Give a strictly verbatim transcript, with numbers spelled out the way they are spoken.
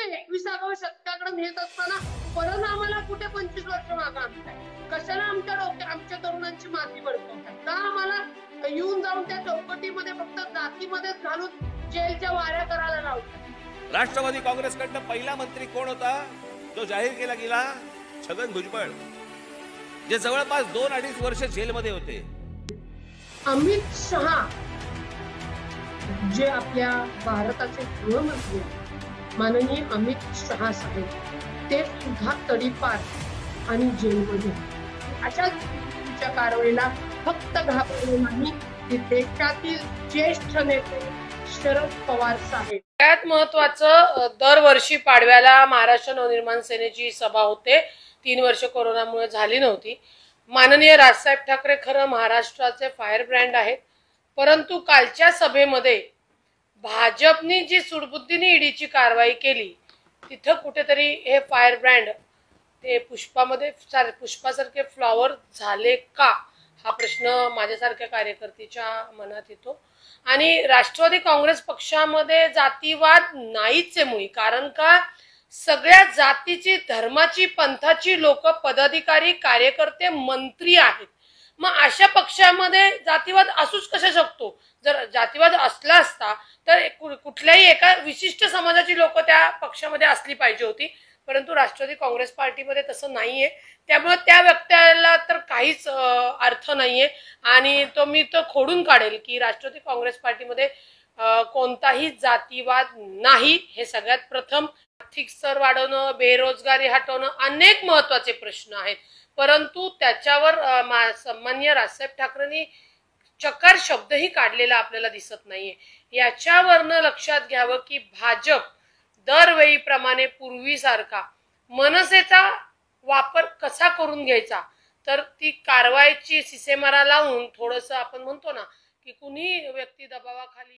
एकविसाव्या शतकाकडे नेत असताना परत आम्हाला कुठे पंचवीस वर्ष मागे आणताय? कशाला आमच्या डोक्या आमच्या तरुणांची माती बळकवताय? का आम्हाला येऊन जाऊन त्या चौकटीमध्ये फक्त जातीमध्येच घालून जेलच्या वाऱ्या करायला लावतात? राष्ट्रवादी काँग्रेसकडनं पहिला मंत्री कोण होता जो जाहीर केला गेला? छगन भुजबळ, जे जवळपास दोन अडीच वर्ष जेलमध्ये होते. अमित शहा जे आपल्या भारताचे गृहमंत्री माननीय अमित शहा साहेब, ते सुद्धा तडीपार आणि जेलमध्ये. अशा कारवाईला फक्त घाबरले नाही की देशातील ज्येष्ठ नेते शरद पवार साहेब. सगळ्यात महत्वाचं, दरवर्षी पाडव्याला महाराष्ट्र नवनिर्माण सेनेची सभा होते. तीन वर्ष कोरोनामुळे झाली नव्हती. माननीय राजसाहेब ठाकरे खरं महाराष्ट्राचे फायर ब्रँड आहेत, परंतु कालच्या सभेमध्ये भाजपनी जी सुडबुद्धीने ईडीची कारवाई केली, तिथं कुठेतरी हे फायर ब्रँड ते पुष्पामध्ये पुष्पासारखे फ्लॉवर झाले का, हा प्रश्न माझ्यासारख्या कार्यकर्त्याच्या मनात येतो. आणि राष्ट्रवादी काँग्रेस पक्षामध्ये जातीवाद नाहीच आहे मुळी. कारण का, सगळ्या जातीची, धर्माची, पंथाची लोक पदाधिकारी, कार्यकर्ते, मंत्री आहेत. मग अशा पक्षामध्ये जातीवाद असूच कशा शकतो? जर जातीवाद असला असता तर कुठल्याही एका विशिष्ट समाजाची लोक त्या पक्षामध्ये असली पाहिजे होती, परंतु राष्ट्रवादी काँग्रेस पार्टीमध्ये तसं नाहीये. त्यामुळे त्या व्यक्तीला तर काहीच अर्थ नाहीये. आणि तो मी तर खोडून काढेल की राष्ट्रवादी काँग्रेस पार्टीमध्ये कोणताही जातीवाद नाही. हे सगळ्यात प्रथम. आर्थिक स्तर वाढवणं, बेरोजगारी हटवणं, अनेक महत्वाचे प्रश्न आहेत, परंतु त्याच्यावर सन्माननीय राजसाहेब ठाकरेंनी चकार शब्दही काढलेला आपल्याला दिसत नाहीये. याच्यावरनं लक्षात घ्यावं की भाजप दरवेळीप्रमाणे पूर्वीसारखा मनसेचा वापर कसा करून घ्यायचा, तर ती कारवाईची सिसेमारा लावून थोडंसं आपण म्हणतो ना की कुणी व्यक्ती दबावाखाली